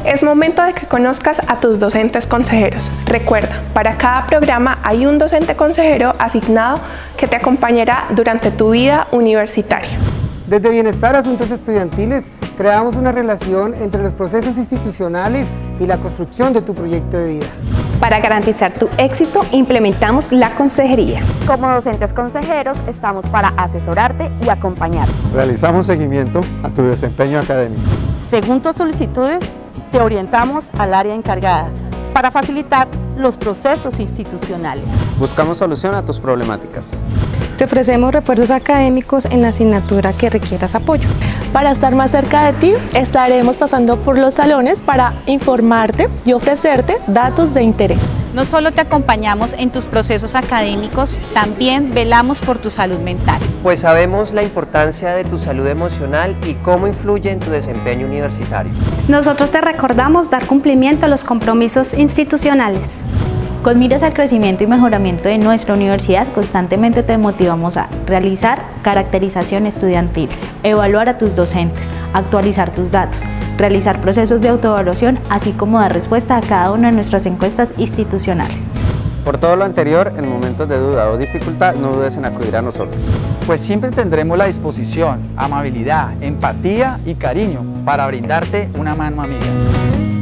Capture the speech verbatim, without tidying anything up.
Es momento de que conozcas a tus docentes consejeros. Recuerda, para cada programa hay un docente consejero asignado que te acompañará durante tu vida universitaria. Desde Bienestar Asuntos Estudiantiles creamos una relación entre los procesos institucionales y la construcción de tu proyecto de vida. Para garantizar tu éxito, implementamos la consejería. Como docentes consejeros, estamos para asesorarte y acompañarte. Realizamos seguimiento a tu desempeño académico. Según tus solicitudes, te orientamos al área encargada para facilitar los procesos institucionales. Buscamos solución a tus problemáticas. Te ofrecemos refuerzos académicos en la asignatura que requieras apoyo. Para estar más cerca de ti, estaremos pasando por los salones para informarte y ofrecerte datos de interés. No solo te acompañamos en tus procesos académicos, también velamos por tu salud mental. Pues sabemos la importancia de tu salud emocional y cómo influye en tu desempeño universitario. Nosotros te recordamos dar cumplimiento a los compromisos institucionales. Con miras al crecimiento y mejoramiento de nuestra universidad, constantemente te motivamos a realizar caracterización estudiantil, evaluar a tus docentes, actualizar tus datos, realizar procesos de autoevaluación, así como dar respuesta a cada una de nuestras encuestas institucionales. Por todo lo anterior, en momentos de duda o dificultad, no dudes en acudir a nosotros. Pues siempre tendremos la disposición, amabilidad, empatía y cariño para brindarte una mano amiga.